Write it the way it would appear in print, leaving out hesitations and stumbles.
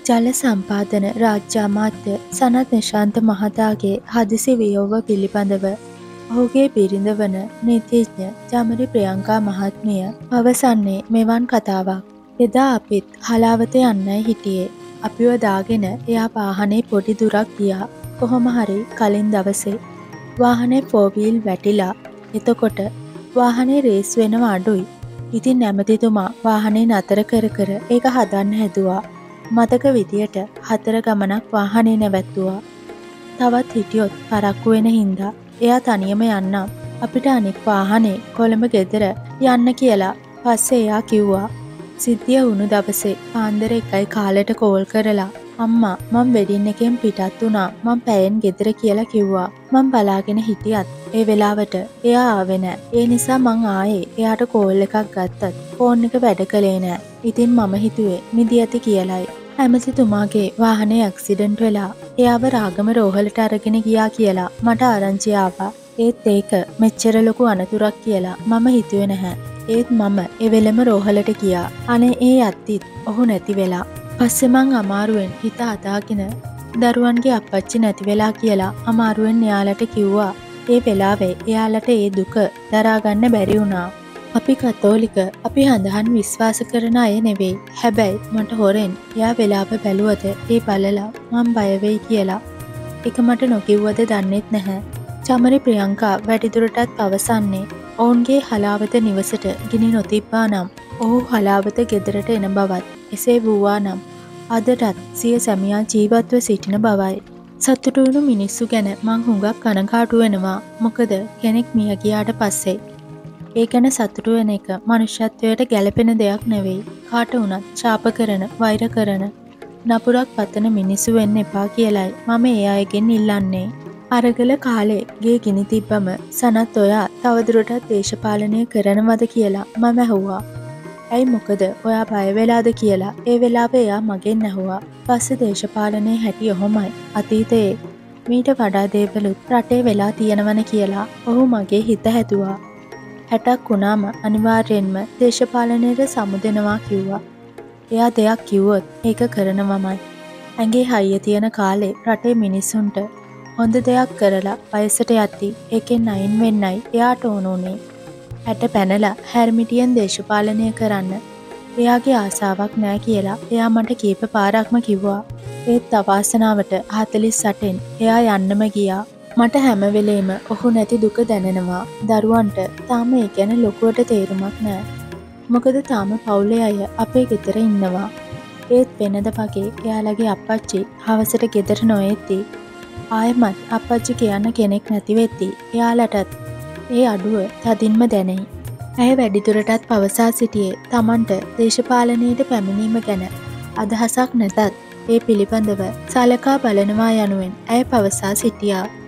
ජල සම්පාදන රාජ්‍ය අමාත්‍ය සනත් නිශාන්ත මහතාගේ හදිසි වියෝව පිළිබඳව ඔහුගේ බිරිඳ වන නීතිඥ ජමරි ප්‍රියංකා මහත්මිය පවසන්නේ මෙවන් කතාවක්. එදා අපිත් හලාවත යන්නයි හිටියේ. අපිව දාගෙන එයා වාහනේ පොඩි දුරක් ගියා. කොහොම හරි කලින් දවසේ වාහනේ ෆෝවීල් වැටිලා. එතකොට වාහනේ රේස් වෙනවා අඩුයි. ඉතින් ඇමතිතුමා වාහනේ නතර කර කර ඒක හදන්න හැදුවා. මතක විදියට 4 ගමනක් වාහනේ නැවැත්තුවා. තවත් හිටියොත් පරක්කු වෙන හින්දා එයා තනියම යන්නම්. අපිට අනෙක් වාහනේ කොළඹ ගෙදර යන්න කියලා. පස්සේ එයා කිව්වා. සිද්ධිය වුණු දවසේ පාන්දර 1යි කාලෙට කෝල් කරලා අම්මා මං වෙඩින් එකෙන් පිටත් වුණා. මං පැයෙන් ගෙදර කියලා කිව්වා. මං බලාගෙන හිටියත් ඒ වෙලාවට එයා ආවේ නෑ. ඒ නිසා මං ආයේ එයාට කෝල් එකක් ගත්තත් ෆෝන් එක වැඩ කළේ නෑ. ඉතින් මම හිතුවේ මිදි ඇති කියලයි. ඇමතිතුමාගේ වාහනේ ඇක්සිඩන්ට් වෙලා එයාව රාගම රෝහලට අරගෙන ගියා කියලා මට ආරංචි ආවා. ඒත් ඒක මෙච්චර ලොකු අනතුරක් කියලා මම හිතුවේ නැහැ. ඒත් මම ඒ වෙලෙම රෝහලට ගියා. අනේ ඒ යද්දිත් ඔහු නැති වෙලා. පස්සේ මං අමාරුවෙන් හිත හදාගෙන දරුවන්ගේ අප්පච්චි නැති වෙලා කියලා අමාරුවෙන් එයාලට කිව්වා. ඒ වෙලාවේ එයාලට ඒ දුක දරා ගන්න බැරි වුණා. අපි කතෝලික අපි හඳහන් විශ්වාස කරන අය නෙවෙයි. හැබැයි මට හොරෙන් එයා වෙලාව බැලුවද ඒ බලලා මං බය වෙයි කියලා. ඒක මට නොකිව්වද දන්නෙත් නැහැ. චමරි ප්‍රියංකා වැඩිදුරටත් පවසන්නේ ඔවුන්ගේ හලාවත නිවසට ගිනි නොතිබ්බා නම් ඔහු හලාවත ගෙදරට එන බවත් එසේ වූවා නම් අදටත් සිය සැමියා ජීවත්ව සිටින බවයි. සතුටු වුණු මිනිස්සු ගැන මං හුඟක් කනගාටු වෙනවා. මොකද කෙනෙක් මිය ගියාට පස්සේ ඒ ගැන සතුටු වෙන එක මනුෂ්‍යත්වයට ගැළපෙන දෙයක් නෙවෙයි. කාට වුණත් ශාප කරන, වෛර කරන, නපුරක් පතන මිනිස්සු වෙන්න එපා කියලයි මම ඒ අයගෙන් ඉල්ලන්නේ. අරගල කාලේ ගේ ගිනි තිබ්බම සනත් ඔයා තවදුරටත් දේශපාලනය කරනවද කියලා මම ඇහුවා. ඇයි මොකද ඔයා බය වෙලාද කියලා ඒ වෙලාවේ එයා මගෙන් ඇහුවා. පස්සේ දේශපාලනයේ හැටි ඔහොමයි. අතීතයේ මීට වඩා දේවලුත් රටේ වෙලා තියෙනවන කියලා ඔහු මගේ හිත හැදුවා. 60ක් වුණාම අනිවාර්යෙන්ම දේශපාලනයට සමුදෙනවා කිව්වා. එයා දෙයක් කිව්වොත් ඒක කරනවමයි. ඇඟේ හයිය තියෙන කාලේ රටේ මිනිස්සුන්ට හොඳ දෙයක් කරලා වයසට යද්දි ඒකෙන් අයින් වෙන්නයි එයාට ඕන උනේ. 60 පැනලා හැර්මිටියන් දේශපාලනය කරන්න එයාගේ ආසාවක් නෑ කියලා එයා මට කීප පාරක්ම කිව්වා. ඒත් අවාසනාවට 48න් එයා යන්නම ගියා. මට හැම වෙලේම ඔහු නැති දුක දැනෙනවා. දරුවන්ට තාම ඒ ගැන ලොකුවට තේරුමක් නෑ. මොකද තාම පවුලේ අය අපේ ගෙදර ඉන්නවා. ඒත් වෙනද වගේ එයාලගේ අප්පච්චි හවසට ගෙදර නොඑද්දී ආයෙමත් අප්පච්චි කියන්න කෙනෙක් නැති වෙද්දී එයාලටත් ඒ අඩුව තදින්ම දැනෙයි. ඇය වැඩිදුරටත් පවසා සිටියේ Tamanට දේශපාලනයට පැමිණීම ගැන අදහසක් නැතත් ඒ පිළිබඳව සලකා බලනවා යනුවෙන් ඇය පවසා සිටියා.